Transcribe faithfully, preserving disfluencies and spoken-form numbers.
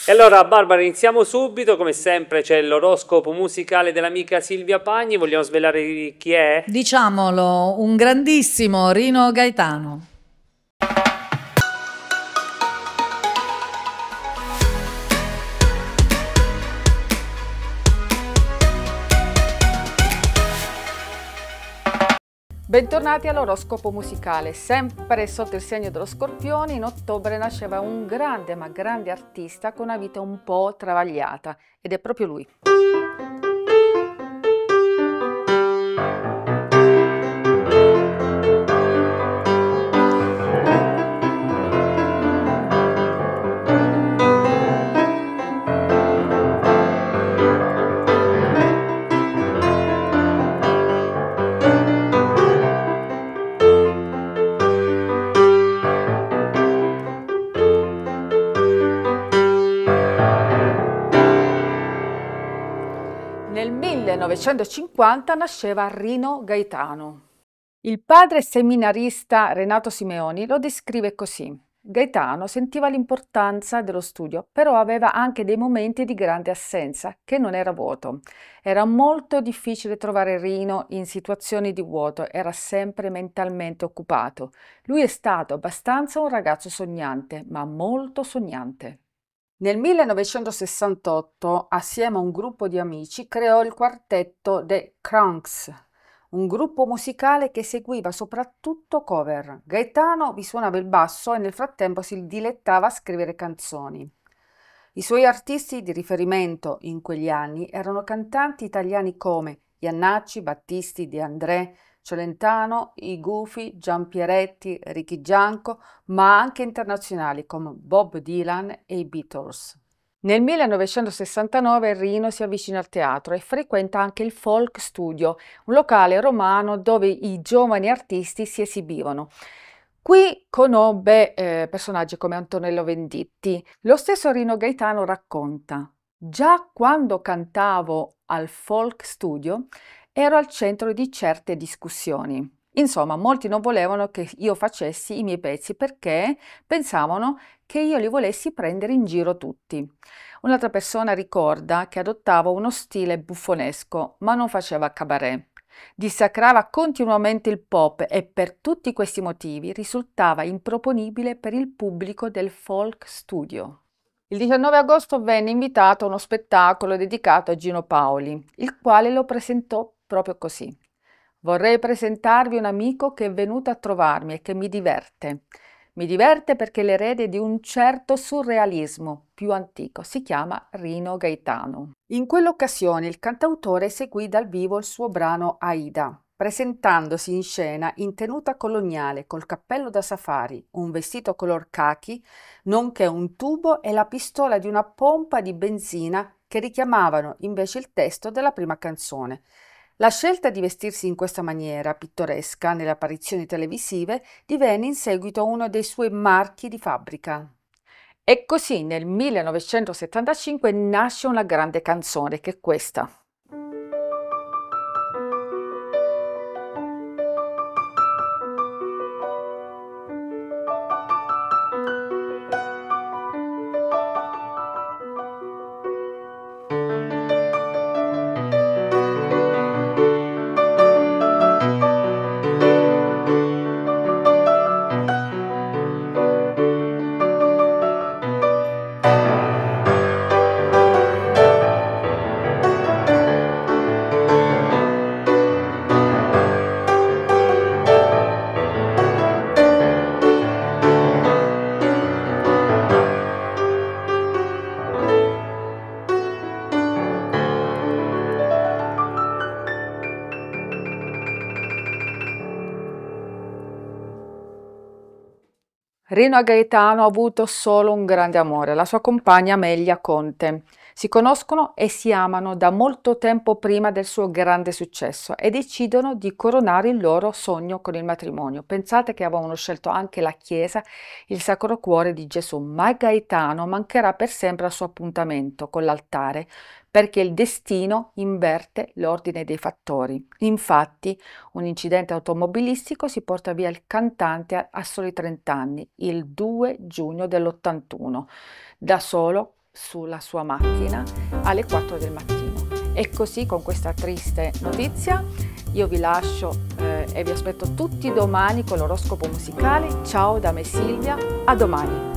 E allora Barbara, iniziamo subito, come sempre c'è l'oroscopo musicale dell'amica Silvia Pagni, vogliamo svelare chi è? Diciamolo, un grandissimo Rino Gaetano. Bentornati all'oroscopo musicale, sempre sotto il segno dello Scorpione. In ottobre nasceva un grande ma grande artista con una vita un po' travagliata ed è proprio lui. Nel millenovecentocinquanta nasceva Rino Gaetano. Il padre seminarista Renato Simeoni lo descrive così. Gaetano sentiva l'importanza dello studio, però aveva anche dei momenti di grande assenza, che non era vuoto. Era molto difficile trovare Rino in situazioni di vuoto, era sempre mentalmente occupato. Lui è stato abbastanza un ragazzo sognante, ma molto sognante. Nel millenovecentosessantotto, assieme a un gruppo di amici, creò il quartetto The Cranks, un gruppo musicale che seguiva soprattutto cover. Gaetano vi suonava il basso e nel frattempo si dilettava a scrivere canzoni. I suoi artisti di riferimento in quegli anni erano cantanti italiani come Iannacci, Battisti, De André, Celentano, I Gufi, Giampieretti, Ricky Gianco, ma anche internazionali come Bob Dylan e i Beatles. Nel millenovecentosessantanove Rino si avvicina al teatro e frequenta anche il Folk Studio, un locale romano dove i giovani artisti si esibivano. Qui conobbe eh, personaggi come Antonello Venditti. Lo stesso Rino Gaetano racconta: già quando cantavo al Folk Studio ero al centro di certe discussioni. Insomma, molti non volevano che io facessi i miei pezzi perché pensavano che io li volessi prendere in giro tutti. Un'altra persona ricorda che adottava uno stile buffonesco, ma non faceva cabaret. Dissacrava continuamente il pop e per tutti questi motivi risultava improponibile per il pubblico del Folk Studio. Il diciannove agosto venne invitato a uno spettacolo dedicato a Gino Paoli, il quale lo presentò proprio così. Vorrei presentarvi un amico che è venuto a trovarmi e che mi diverte. Mi diverte perché è l'erede di un certo surrealismo più antico, si chiama Rino Gaetano. In quell'occasione il cantautore eseguì dal vivo il suo brano Aida, presentandosi in scena in tenuta coloniale col cappello da safari, un vestito color khaki, nonché un tubo e la pistola di una pompa di benzina che richiamavano invece il testo della prima canzone. La scelta di vestirsi in questa maniera pittoresca nelle apparizioni televisive divenne in seguito uno dei suoi marchi di fabbrica. E così nel millenovecentosettantacinque nasce una grande canzone che è questa. Rino Gaetano ha avuto solo un grande amore, la sua compagna Amelia Conte. Si conoscono e si amano da molto tempo prima del suo grande successo e decidono di coronare il loro sogno con il matrimonio. Pensate che avevano scelto anche la chiesa, il Sacro Cuore di Gesù, ma Gaetano mancherà per sempre al suo appuntamento con l'altare perché il destino inverte l'ordine dei fattori. Infatti, un incidente automobilistico si porta via il cantante a soli trenta anni, il due giugno dell'ottantuno, da solo sulla sua macchina alle quattro del mattino. E così, con questa triste notizia, io vi lascio eh, e vi aspetto tutti domani con l'oroscopo musicale. Ciao da me Silvia, a domani!